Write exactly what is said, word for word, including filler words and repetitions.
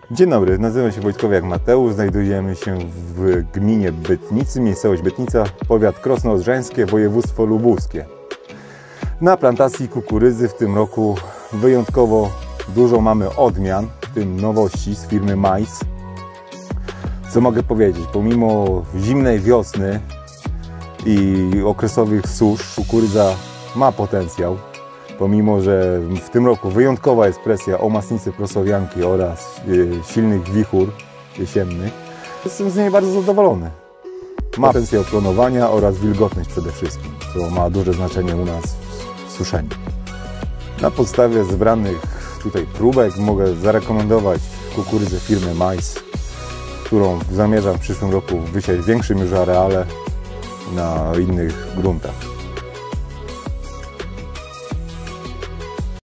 Dzień dobry, nazywam się Wojtkowiak Mateusz, znajdujemy się w gminie Bytnicy, miejscowość Bytnica, powiat krosno-odrzańskie, województwo lubuskie. Na plantacji kukurydzy w tym roku wyjątkowo dużo mamy odmian, w tym nowości z firmy Mais. Co mogę powiedzieć, pomimo zimnej wiosny i okresowych susz, kukurydza ma potencjał. Pomimo że w tym roku wyjątkowa jest presja o masnicy prosowianki oraz silnych wichur jesiennych, jestem z niej bardzo zadowolony. Ma potencjał klonowania oraz wilgotność przede wszystkim, co ma duże znaczenie u nas w suszeniu. Na podstawie zebranych tutaj próbek mogę zarekomendować kukurydzę firmy Mais, którą zamierzam w przyszłym roku wysiać w większym już areale na innych gruntach.